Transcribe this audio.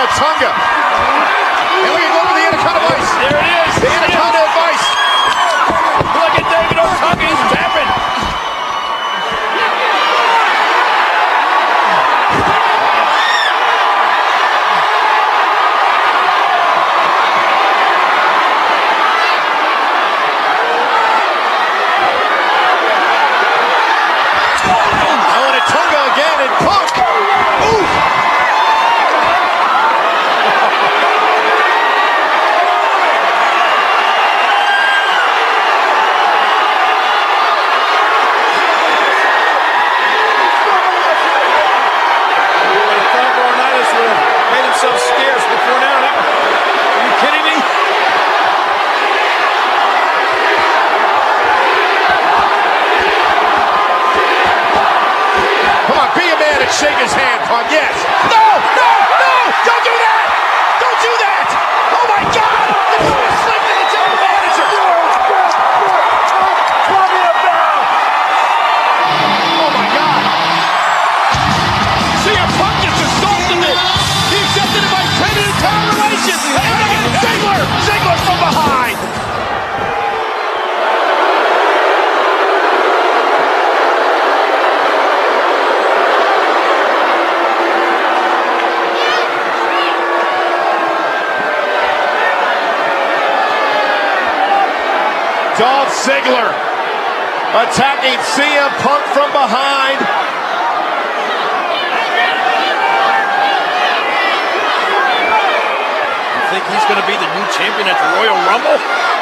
Otunga. And look at go to the Anaconda Vice. There it is. The Anaconda Vice. Look at David Otunga. He's tapping. Shake his hand, Punk. Yes. No! No! No! Don't do that! Don't do that! Oh my God! The door is slipped in the general manager. Oh my God! CM Punk just assaulted it. He accepted it by Predator Tower Relations. Ziggler! Ziggler from behind. Dolph Ziggler attacking CM Punk from behind. You think he's going to be the new champion at the Royal Rumble?